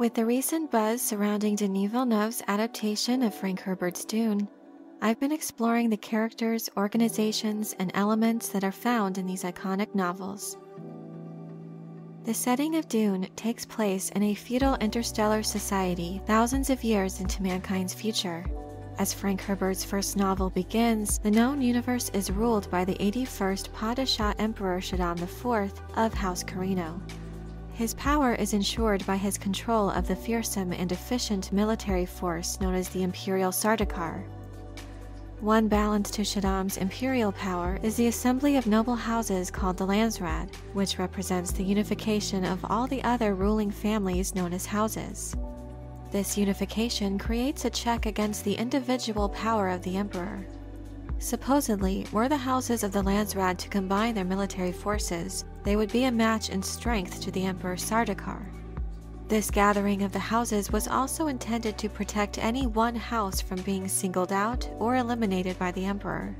With the recent buzz surrounding Denis Villeneuve's adaptation of Frank Herbert's Dune, I've been exploring the characters, organizations, and elements that are found in these iconic novels. The setting of Dune takes place in a feudal interstellar society thousands of years into mankind's future. As Frank Herbert's first novel begins, the known universe is ruled by the 81st Padishah Emperor Shaddam IV of House Carino. His power is ensured by his control of the fearsome and efficient military force known as the Imperial Sardaukar. One balance to Shaddam's imperial power is the assembly of noble houses called the Landsraad, which represents the unification of all the other ruling families known as houses. This unification creates a check against the individual power of the emperor. Supposedly, were the houses of the Landsraad to combine their military forces, they would be a match in strength to the Emperor Sardaukar. This gathering of the houses was also intended to protect any one house from being singled out or eliminated by the emperor.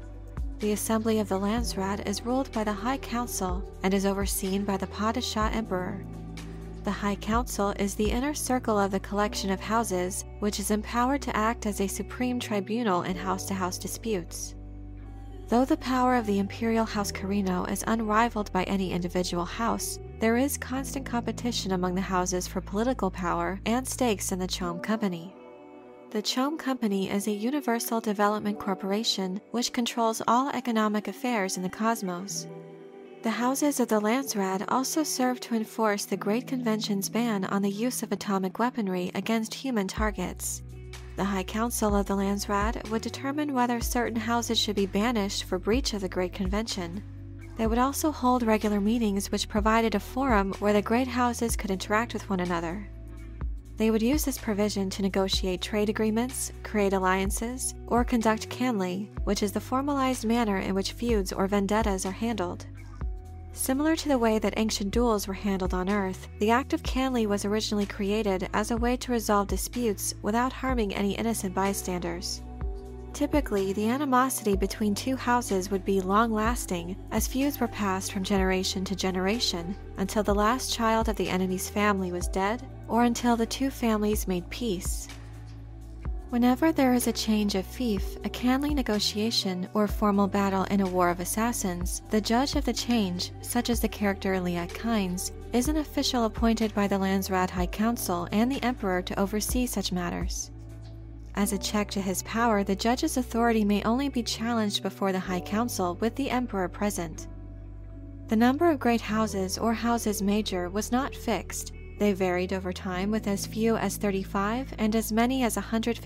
The assembly of the Landsraad is ruled by the High Council and is overseen by the Padishah Emperor. The High Council is the inner circle of the collection of houses, which is empowered to act as a supreme tribunal in house-to-house disputes. Though the power of the Imperial House Carino is unrivaled by any individual house, there is constant competition among the houses for political power and stakes in the Quallm Company. The Quallm Company is a universal development corporation which controls all economic affairs in the cosmos. The houses of the Landsraad also serve to enforce the Great Convention's ban on the use of atomic weaponry against human targets. The High Council of the Landsraad would determine whether certain houses should be banished for breach of the Great Convention. They would also hold regular meetings which provided a forum where the great houses could interact with one another. They would use this provision to negotiate trade agreements, create alliances, or conduct canley, which is the formalized manner in which feuds or vendettas are handled. Similar to the way that ancient duels were handled on Earth, the act of canley was originally created as a way to resolve disputes without harming any innocent bystanders. Typically, the animosity between two houses would be long-lasting, as feuds were passed from generation to generation until the last child of the enemy's family was dead, or until the two families made peace. Whenever there is a change of fief, a canley negotiation, or formal battle in a war of assassins, the judge of the change, such as the character Liat Kynes, is an official appointed by the Landsraad High Council and the Emperor to oversee such matters. As a check to his power, the judge's authority may only be challenged before the High Council with the Emperor present. The number of great houses or houses major was not fixed. They varied over time with as few as 35 and as many as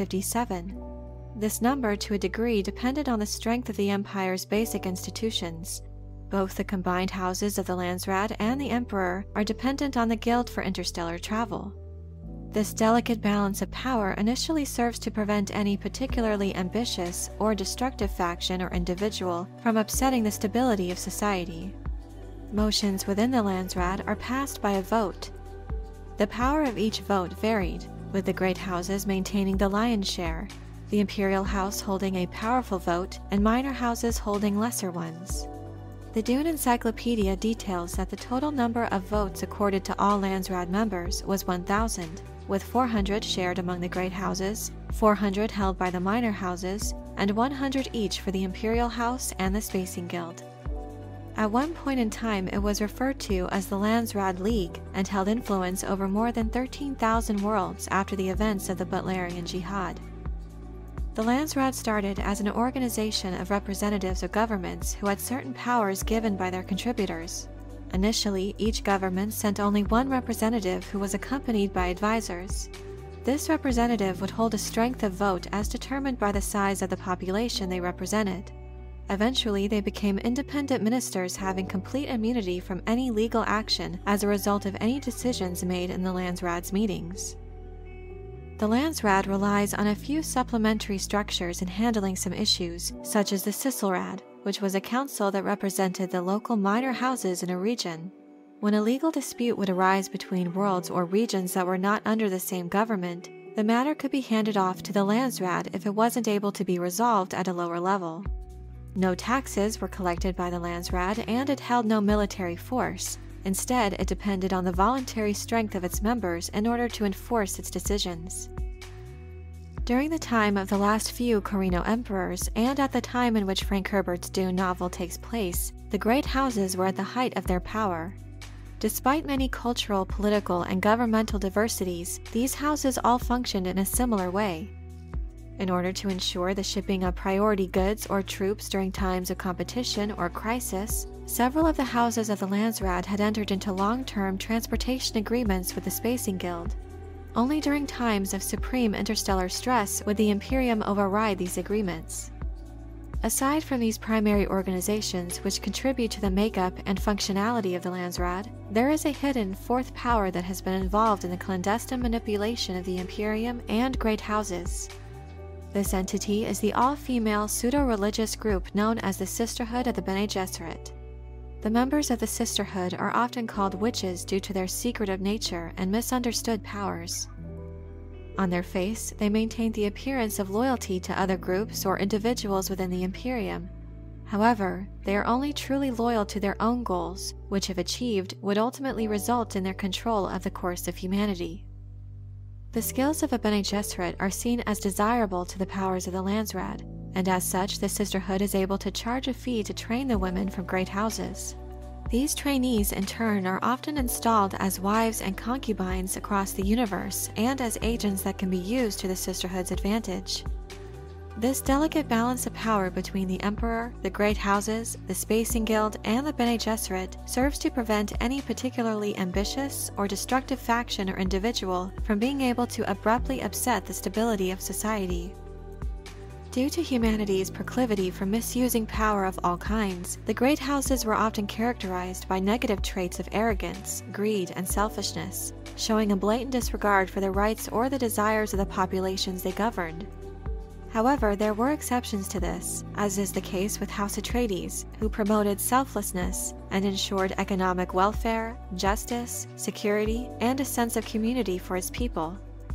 157. This number, to a degree, depended on the strength of the Empire's basic institutions. Both the combined houses of the Landsraad and the Emperor are dependent on the Guild for Interstellar Travel. This delicate balance of power initially serves to prevent any particularly ambitious or destructive faction or individual from upsetting the stability of society. Motions within the Landsraad are passed by a vote. The power of each vote varied, with the great houses maintaining the lion's share, the Imperial House holding a powerful vote, and minor houses holding lesser ones. The Dune Encyclopedia details that the total number of votes accorded to all Landsraad members was 1,000, with 400 shared among the great houses, 400 held by the minor houses, and 100 each for the Imperial House and the Spacing Guild. At one point in time, it was referred to as the Landsraad League and held influence over more than 13,000 worlds after the events of the Butlerian Jihad. The Landsraad started as an organization of representatives of governments who had certain powers given by their contributors. Initially, each government sent only one representative who was accompanied by advisors. This representative would hold a strength of vote as determined by the size of the population they represented. Eventually, they became independent ministers having complete immunity from any legal action as a result of any decisions made in the Landsraad's meetings. The Landsraad relies on a few supplementary structures in handling some issues, such as the Sisselraad, which was a council that represented the local minor houses in a region. When a legal dispute would arise between worlds or regions that were not under the same government, the matter could be handed off to the Landsraad if it wasn't able to be resolved at a lower level. No taxes were collected by the Landsraad, and it held no military force. Instead, it depended on the voluntary strength of its members in order to enforce its decisions. During the time of the last few Corrino emperors, and at the time in which Frank Herbert's Dune novel takes place, the great houses were at the height of their power. Despite many cultural, political, and governmental diversities, these houses all functioned in a similar way. In order to ensure the shipping of priority goods or troops during times of competition or crisis, several of the houses of the Landsraad had entered into long-term transportation agreements with the Spacing Guild. Only during times of supreme interstellar stress would the Imperium override these agreements. Aside from these primary organizations which contribute to the makeup and functionality of the Landsraad, there is a hidden fourth power that has been involved in the clandestine manipulation of the Imperium and great houses. This entity is the all-female pseudo-religious group known as the Sisterhood of the Bene Gesserit. The members of the Sisterhood are often called witches due to their secretive nature and misunderstood powers. On their face, they maintain the appearance of loyalty to other groups or individuals within the Imperium. However, they are only truly loyal to their own goals, which if achieved, would ultimately result in their control of the course of humanity. The skills of a Bene Gesserit are seen as desirable to the powers of the Landsraad, and as such the Sisterhood is able to charge a fee to train the women from great houses. These trainees in turn are often installed as wives and concubines across the universe and as agents that can be used to the Sisterhood's advantage. This delicate balance of power between the Emperor, the great houses, the Spacing Guild, and the Bene Gesserit serves to prevent any particularly ambitious or destructive faction or individual from being able to abruptly upset the stability of society. Due to humanity's proclivity for misusing power of all kinds, the great houses were often characterized by negative traits of arrogance, greed, and selfishness, showing a blatant disregard for the rights or the desires of the populations they governed. However, there were exceptions to this, as is the case with House Atreides, who promoted selflessness and ensured economic welfare, justice, security, and a sense of community for its people.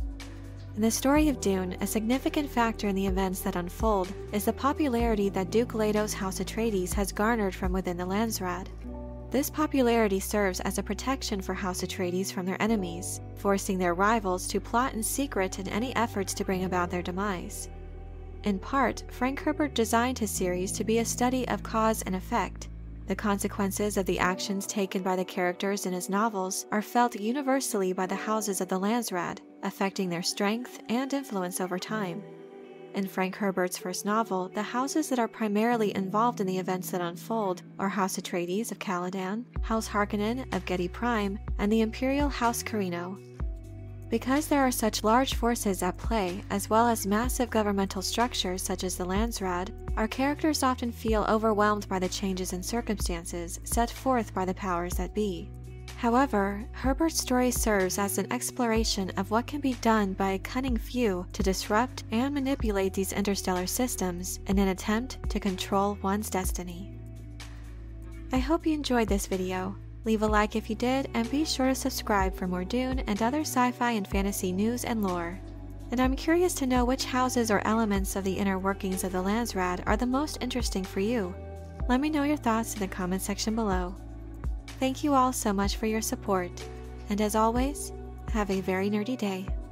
In the story of Dune, a significant factor in the events that unfold is the popularity that Duke Leto's House Atreides has garnered from within the Landsraad. This popularity serves as a protection for House Atreides from their enemies, forcing their rivals to plot in secret in any efforts to bring about their demise. In part, Frank Herbert designed his series to be a study of cause and effect. The consequences of the actions taken by the characters in his novels are felt universally by the houses of the Landsraad, affecting their strength and influence over time. In Frank Herbert's first novel, the houses that are primarily involved in the events that unfold are House Atreides of Caladan, House Harkonnen of Gedi Prime, and the Imperial House Corrino. Because there are such large forces at play, as well as massive governmental structures such as the Landsraad, our characters often feel overwhelmed by the changes in circumstances set forth by the powers that be. However, Herbert's story serves as an exploration of what can be done by a cunning few to disrupt and manipulate these interstellar systems in an attempt to control one's destiny. I hope you enjoyed this video. Leave a like if you did, and be sure to subscribe for more Dune and other sci-fi and fantasy news and lore. And I'm curious to know which houses or elements of the inner workings of the Landsraad are the most interesting for you. Let me know your thoughts in the comment section below. Thank you all so much for your support, and as always, have a very nerdy day.